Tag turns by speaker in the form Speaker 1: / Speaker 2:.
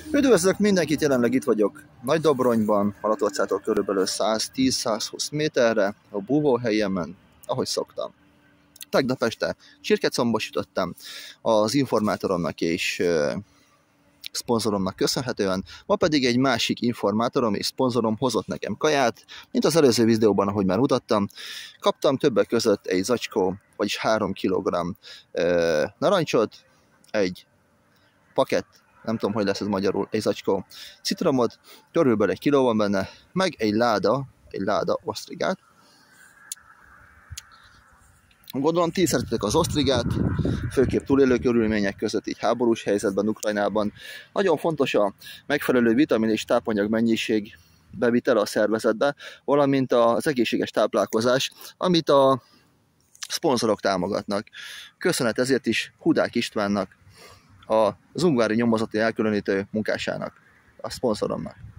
Speaker 1: Üdvözlök mindenkit, jelenleg itt vagyok Nagydobronyban, Balatonszától körülbelül 110-120 méterre, a búvóhelyemen, ahogy szoktam. Tegnap este csirkecomba sütöttem az informátoromnak és szponzoromnak köszönhetően, ma pedig egy másik informátorom és szponzorom hozott nekem kaját, mint az előző videóban, ahogy már mutattam. Kaptam többek között egy zacskó, vagyis 3 kg narancsot, egy pakett, nem tudom, hogy lesz ez magyarul, egy zacskó citromot, körülbelül 1 kiló van benne, meg egy láda osztrigát. Gondolom, ti szeretitek az osztrigát, főképp túlélő körülmények között, így háborús helyzetben, Ukrajnában. Nagyon fontos a megfelelő vitamin és tápanyag mennyiség bevitele a szervezetbe, valamint az egészséges táplálkozás, amit a szponzorok támogatnak. Köszönet ezért is Hudák Istvánnak, az ungvári nyomozati elkülönítő munkásának, a szponzoromnak.